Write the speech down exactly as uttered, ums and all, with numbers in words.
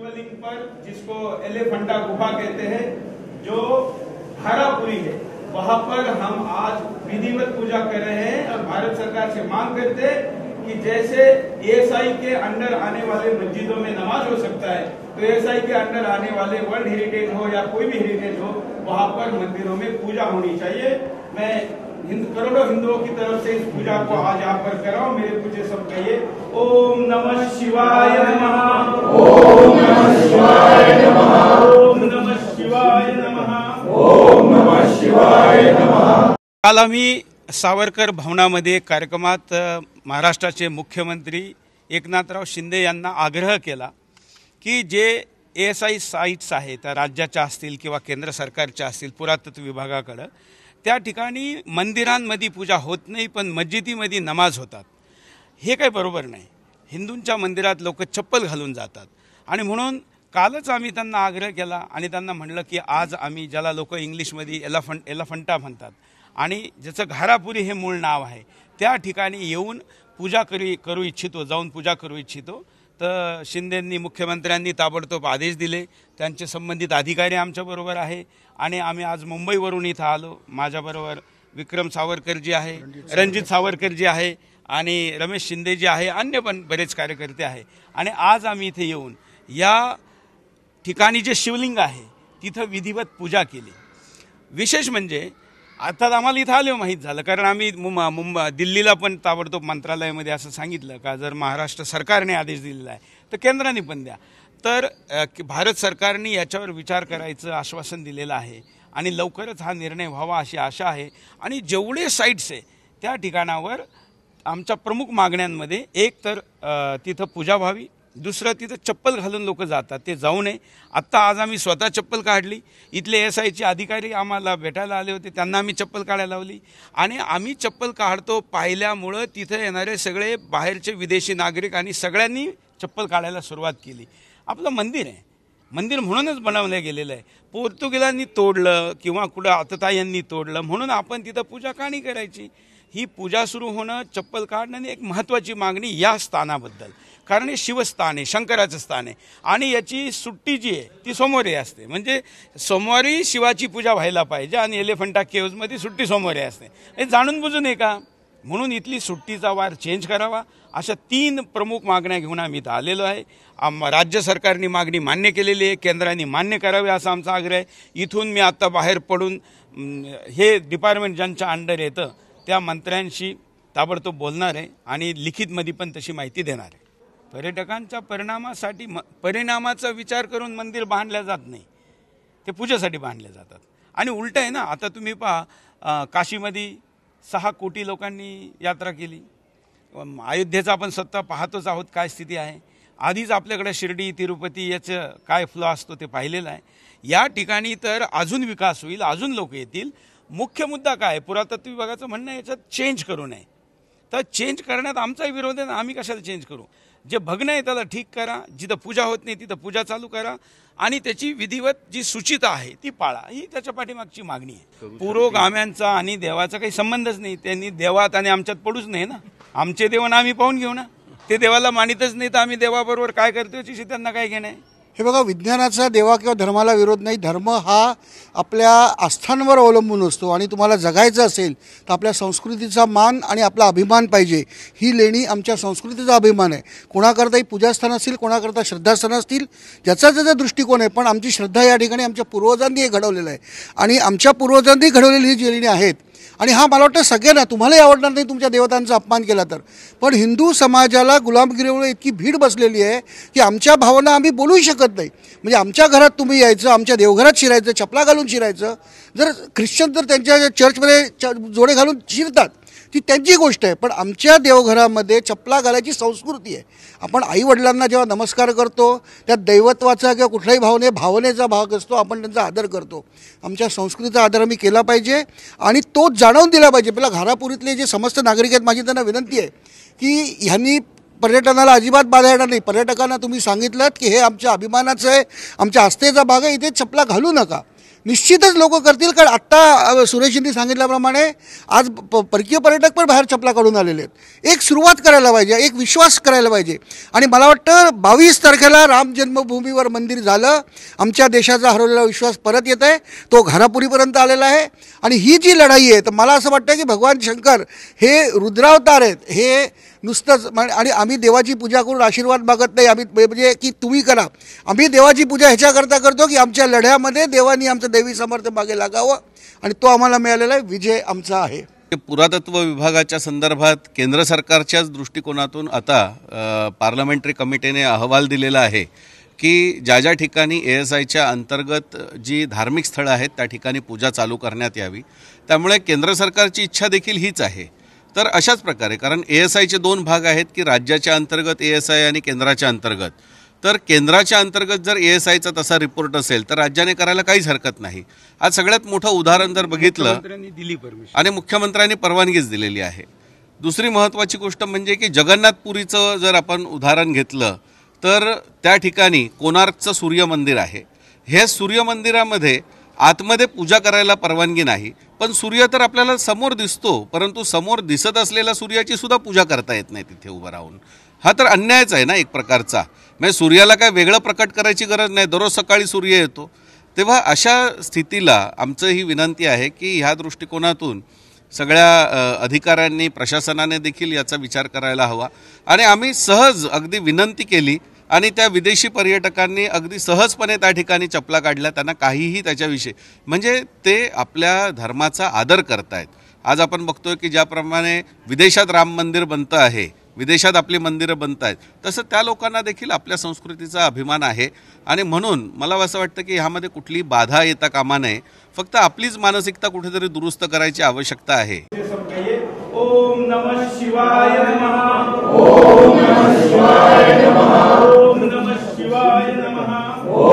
शिवलिंग पर, जिसको एलिफेंटा गुफा कहते हैं, जो घारापुरी है, वहां पर हम आज विधिवत पूजा कर रहे हैं और भारत सरकार से मांग करते हैं कि जैसे एएसआई के अंडर आने वाले मस्जिदों में नमाज हो सकता है, तो एएसआई के अंडर आने वाले वर्ल्ड हेरिटेज हो या कोई भी हेरिटेज हो, वहां पर मंदिरों में पूजा होनी चाहिए। मैं हिंद करोड़ों हिंदुओं की तरफ से इस पूजा को आज यहाँ पर कराओ। मेरे पूजे सब कहिए ओम नमः शिवाय नमः, ओम नमः शिवाय नमः, ओम नमः शिवाय नमः, ओम नमः शिवाय नमः। काल आम्ही सावरकर भवनामध्ये कार्यक्रमात महाराष्ट्राचे मुख्यमंत्री एकनाथराव शिंदे यांना आग्रह केला की जे एएसआई साइट्स आहेत राज्याच्या असतील किंवा केंद्र सरकारच्या असतील पुरातत्व विभागाकडे, त्या ठिकाणी मंदिरांमध्ये पूजा होत नाही पण मस्जिदीमध्ये नमाज होतात। हे काही बरोबर नाही। हिंदूंच्या मंदिरात लोक चप्पल घालून जातात आणि म्हणून कालच आम्ही त्यांना आग्रह केला आणि त्यांना म्हणलं की आज आम्ही ज्याला लोक इंग्लिशमध्ये एलिफंट एलिफंटा म्हणतात आणि ज्याचं घारापुरी हे मूळ नाव आहे, त्या ठिकाणी येऊन पूजा करू करू इच्छितो, जाऊन पूजा करू इच्छितो। तर शिंदेंनी मुख्यमंत्र्यांनी ताबडतोब आदेश दिले। त्यांचे संबंधित अधिकारी आमच्याबरोबर आहे आणि आम्ही आज मुंबईवरून इथं आलो। माझ्याबरोबर विक्रम सावरकरजी आहे, रणजित सावरकरजी आहे आणि रमेश शिंदेजी आहे, अन्य पण बरेच कार्यकर्ते आहे आणि आज आम्ही इथे येऊन या ठिकाणी जे शिवलिंग आहे तिथं विधिवत पूजा केली। विशेष म्हणजे आता आम्हाला इथं आलो माहीत झालं, कारण आम्ही मुंबई मुंबई दिल्लीला पण ताबडतोब मंत्रालयामध्ये असं सांगितलं का जर महाराष्ट्र सरकारने आदेश दिलेला आहे तर केंद्राने पण द्या। तर भारत सरकारने याच्यावर विचार करायचं आश्वासन दिलेलं आहे आणि लवकरच हा निर्णय व्हावा अशी आशा आहे। आणि जेवढे साइट्स आहे त्या ठिकाणावर आमच्या प्रमुख मागण्यांमध्ये एक तर तिथं पूजा व्हावी, दुसरं तिथं चप्पल घालून लोक जातात ते जाऊ नये। आत्ता आज आम्ही स्वतः चप्पल काढली, इथले एएसआयचे अधिकारी आम्हाला भेटायला आले होते, त्यांना आम्ही चप्पल काढायला लावली आणि आम्ही चप्पल काढतो पाहिल्यामुळं तिथे येणारे सगळे बाहेरचे विदेशी नागरिक आणि सगळ्यांनी चप्पल काढायला सुरुवात केली। आपलं मंदिर आहे, मंदिर म्हणूनच बनवलं गेलेलं आहे। पोर्तुगीजांनी तोडलं किंवा कुठं आततायांनी तोडलं म्हणून आपण तिथं पूजा का नाही करायची? ही पूजा सुरू होणं, चप्पल काढणं एक महत्त्वाची मागणी या स्थानाबद्दल, कारण हे शिवस्थान आहे, शंकराचं स्थान आहे आणि याची सुट्टी जी आहे ती सोमवारी असते। म्हणजे सोमवारी शिवाची पूजा व्हायला पाहिजे आणि एलिफंटा केव्जमध्ये सुट्टी सोमवारी असते। हे जाणून बुजून आहे का? म्हणून इथली सुट्टीचा वार चेंज करावा, अशा तीन प्रमुख मागण्या घेऊन आम्ही इथं आलेलो आहे। आम राज्य सरकारने मागणी मान्य केलेली आहे, केंद्राने मान्य करावे असा आमचा आग्रह आहे। इथून मी आता बाहेर पडून हे डिपार्टमेंट ज्यांच्या अंडर येतं त्या मंत्र्यांशी ताबडतोब बोलणार आहे आणि लिखितमध्ये पण तशी माहिती देणार आहे। पर्यटकांच्या परिणामासाठी परिणामाचा विचार करून मंदिर बांधल्या जात नाही, ते पूजेसाठी बांधले जातात। आणि उलट आहे ना, आता तुम्ही पहा काशीमध्ये सहा कोटी लोकांनी यात्रा केली, अयोध्येचा आपण स्वतः पाहतोच आहोत काय स्थिती आहे। आधीच आपल्याकडे शिर्डी तिरुपती याचं काय फ्लो असतो ते पाहिलेलं आहे। या ठिकाणी तर अजून विकास होईल, अजून लोक येतील। मुख्य मुद्दा काय, पुरातत्व विभागाचं म्हणणं याच्यात चेंज करू नये, तर चेंज करण्यात आमचाही विरोध आहे ना। आम्ही कशाला चेंज करू? जे भग्न आहे त्याला ठीक करा, जिथं पूजा होत नाही तिथं पूजा चालू करा आणि त्याची विधिवत जी सूचिता आहे ती पाळा, ही त्याच्या पाठीमागची मागणी आहे। पुरोगाम्यांचा आणि देवाचा काही संबंधच नाही, त्यांनी देवात आणि आमच्यात पडूच नाही ना। आमचे देवांना आम्ही पाहून घेऊ ना, ते देवाला मानितच नाही तर आम्ही देवाबरोबर काय करतो याची त्यांना काय घेणं आहे? हे बघा, विज्ञानाचा देवा किंवा धर्माला विरोध नाही। धर्म हा आपल्या आस्थांवर अवलंबून असतो आणि तुम्हाला जगायचं असेल तर आपल्या संस्कृतीचा मान आणि आपला अभिमान पाहिजे। ही लेणी आमच्या संस्कृतीचा अभिमान आहे। कोणाकरताही पूजास्थान असतील, कोणाकरता श्रद्धास्थान असतील, ज्याचा ज्याचा दृष्टिकोन आहे, पण आमची श्रद्धा या ठिकाणी आमच्या पूर्वजांनी हे घडवलेलं आहे आणि आमच्या पूर्वजांनी घडवलेली ही जी लेणी आहेत। आणि हा मला वाटतं सगळ्यांना, तुम्हालाही आवडणार नाही तुमच्या देवतांचा अपमान केला तर, पण हिंदू समाजाला गुलामगिरीमुळे इतकी भीड बसलेली आहे की आमच्या भावना आम्ही बोलूही शकत नाही। म्हणजे आमच्या घरात तुम्ही यायचं, आमच्या देवघरात शिरायचं, चपला घालून शिरायचं। जर ख्रिश्चन तर त्यांच्या चर्चमध्ये जोडे घालून शिरतात ती त्यांची गोष्ट आहे, पण आमच्या देवघरामध्ये चपला घालायची संस्कृती आहे। आपण आईवडिलांना जेव्हा नमस्कार करतो त्यात दैवत्वाचा किंवा कुठल्याही भावने भावनेचा भाग असतो, आपण त्यांचा आदर करतो। आमच्या संस्कृतीचा आदर आम्ही केला पाहिजे आणि तो जाणवून दिला पाहिजे। पहिला घारापुरीतले जे समस्त नागरिक आहेत, माझी त्यांना विनंती आहे की ह्यांनी पर्यटनाला अजिबात बाधा येणार नाही। पर्यटकांना तुम्ही सांगितलं की हे आमच्या अभिमानाचं आहे, आमच्या आस्थेचा भाग आहे, इथे चपला घालू नका। निश्चितच लोक करतील. कारण आत्ता सुरेशजींनी सांगितल्याप्रमाणे आज प परकीय पर्यटक पण बाहेर चपला काढून आलेले आहेत. एक सुरुवात करायला पाहिजे, एक विश्वास करायला पाहिजे. आणि मला वाटतं बावीस तारखेला राम जन्मभूमीवर मंदिर झालं, आमच्या देशाचा हरवलेला विश्वास परत येत आहे, तो घरापुरीपर्यंत आलेला आहे. आणि ही जी लढाई आहे तर मला असं वाटतं की भगवान शंकर हे रुद्रावतार आहेत, हे नुसतंच आणि आम्ही देवाची पूजा करून आशीर्वाद मागत नाही. आम्ही म्हणजे की तुम्ही करा, आम्ही देवाची पूजा ह्याच्याकरता करतो की आमच्या लढ्यामध्ये देवानी आमचं दैवी सामर्थ्य मागे लागावं आणि तो आम्हाला मिळालेला आहे, विजय आमचा आहे. पुरातत्व विभागाच्या संदर्भात केंद्र सरकारच्याच दृष्टिकोनातून आता पार्लमेंटरी कमिटीने अहवाल दिलेला आहे की ज्या ज्या ठिकाणी ए एस आयच्या अंतर्गत जी धार्मिक स्थळं आहेत त्या ठिकाणी पूजा चालू करण्यात यावी. त्यामुळे केंद्र सरकारची इच्छा देखील हीच आहे. तर अशाच प्रकारे, कारण ए एस आयचे दोन भाग आहेत की राज्याच्या अंतर्गत ए एस आय आणि केंद्राच्या अंतर्गत. तर केंद्राच्या अंतर्गत जर ए एस आयचा तसा रिपोर्ट असेल तर राज्याने करायला काहीच हरकत नाही. आज सगळ्यात मोठं उदाहरण जर बघितलं दिली परमिशन आणि मुख्यमंत्र्यांनी परवानगीच दिलेली आहे. दुसरी महत्त्वाची गोष्ट म्हणजे की जगन्नाथपुरीचं जर आपण उदाहरण घेतलं तर त्या ठिकाणी कोणार्कचं सूर्य मंदिर आहे. हे सूर्य मंदिरामध्ये आतमध्ये पूजा करायला परवानगी नाही, पण सूर्य तर आपल्याला समोर दिसतो, परंतु समोर दिसत असलेल्या सूर्याची सुद्धा पूजा करता येत नाही तिथे उभं राहून. हा तर अन्यायच आहे ना एक प्रकारचा. म्हणजे सूर्याला काय वेगळं प्रकट करायची गरज नाही, दररोज सकाळी सूर्य येतो. तेव्हा अशा स्थितीला आमचं ही विनंती आहे की ह्या दृष्टिकोनातून सगळ्या अधिकाऱ्यांनी, प्रशासनाने देखील याचा विचार करायला हवा. आणि आम्ही सहज अगदी विनंती केली आणि त्या विदेशी पर्यटकांनी अगदी सहजपणे त्या ठिकाणी चपला काढल्या. त्यांना काहीही त्याच्याविषयी, म्हणजे ते आपल्या धर्माचा आदर करतायत. आज आपण बघतोय की ज्याप्रमाणे विदेशात राम मंदिर बनतं आहे, विदेशात आपली मंदिरं बनत आहेत, तसं त्या लोकांना देखील आपल्या संस्कृतीचा अभिमान आहे. आणि म्हणून मला असं वाटतं की ह्यामध्ये कुठली बाधा येता कामा नये. फक्त आपलीच मानसिकता कुठेतरी दुरुस्त करायची आवश्यकता आहे. ओम नमः शिवाय नमः. ओम नमः शिवाय नमः. ओम नमः शिवाय नमः.